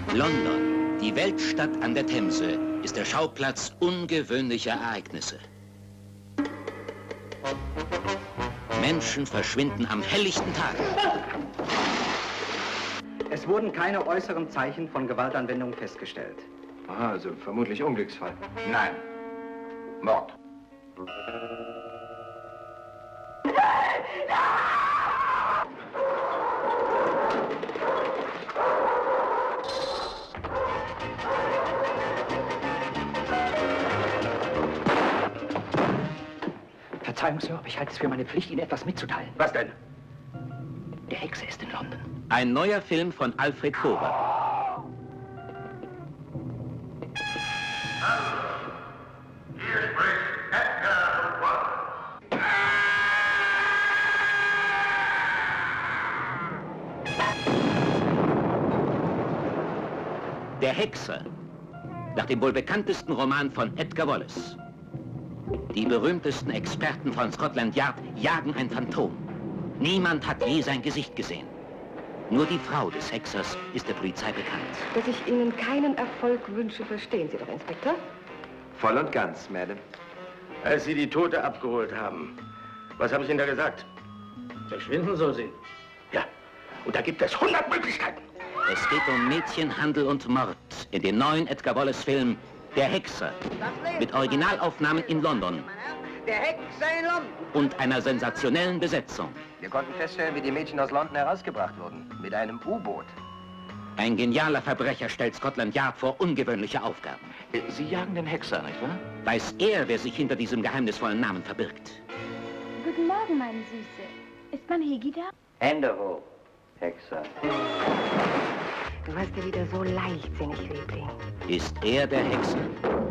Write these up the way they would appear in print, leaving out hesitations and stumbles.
London, die Weltstadt an der Themse, ist der Schauplatz ungewöhnlicher Ereignisse. Menschen verschwinden am helllichten Tag. Es wurden keine äußeren Zeichen von Gewaltanwendung festgestellt. Aha, also vermutlich Unglücksfall. Nein. Mord. Verzeihung, Sir, aber ich halte es für meine Pflicht, Ihnen etwas mitzuteilen. Was denn? Der Hexe ist in London. Ein neuer Film von Alfred Kober. Hier spricht Edgar Wallace. Der Hexer, nach dem wohl bekanntesten Roman von Edgar Wallace. Die berühmtesten Experten von Scotland Yard jagen ein Phantom. Niemand hat je sein Gesicht gesehen. Nur die Frau des Hexers ist der Polizei bekannt. Dass ich Ihnen keinen Erfolg wünsche, verstehen Sie doch, Inspektor? Voll und ganz, Madame. Als Sie die Tote abgeholt haben, was habe ich Ihnen da gesagt? Verschwinden soll sie. Ja, und da gibt es 100 Möglichkeiten. Es geht um Mädchenhandel und Mord in dem neuen Edgar Wallace-Film Der Hexer mit Originalaufnahmen in London Der Hexer in London. und einer sensationellen Besetzung. Wir konnten feststellen, wie die Mädchen aus London herausgebracht wurden. Mit einem U-Boot. Ein genialer Verbrecher stellt Scotland Yard vor ungewöhnliche Aufgaben. Sie jagen den Hexer, nicht wahr? Weiß er, wer sich hinter diesem geheimnisvollen Namen verbirgt? Guten Morgen, meine Süße. Ist mein Hegi da? Hände hoch, Hexer. Du warst ja wieder so leichtsinnig, Liebling. Ist er der Hexer?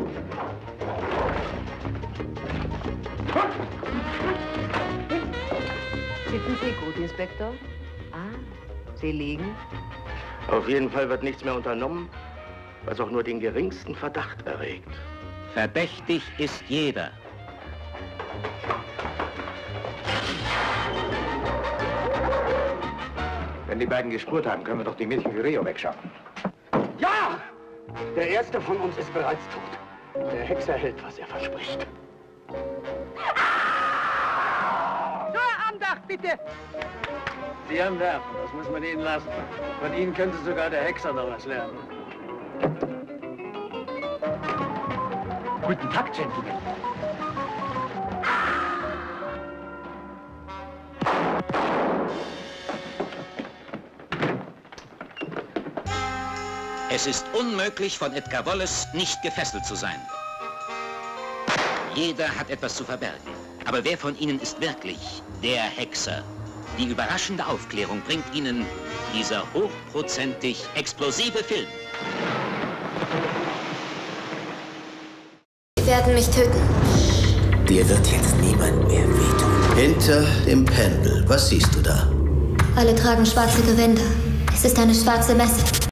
Sitzen Sie gut, Inspektor? Ah, Sie liegen? Auf jeden Fall wird nichts mehr unternommen, was auch nur den geringsten Verdacht erregt. Verdächtig ist jeder. Wenn die beiden gespurt haben, können wir doch die Mädchen für Rio wegschaffen. Ja! Der erste von uns ist bereits tot. Der Hexer hält, was er verspricht. Zur Andacht, bitte! Sie haben Nerven, das muss man Ihnen lassen. Von Ihnen könnte sogar der Hexer noch was lernen. Guten Tag, Gentlemen. Es ist unmöglich, von Edgar Wallace nicht gefesselt zu sein. Jeder hat etwas zu verbergen. Aber wer von Ihnen ist wirklich der Hexer? Die überraschende Aufklärung bringt Ihnen dieser hochprozentig explosive Film. Sie werden mich töten. Dir wird jetzt niemand mehr wehtun. Hinter dem Pendel, was siehst du da? Alle tragen schwarze Gewänder. Es ist eine schwarze Messe.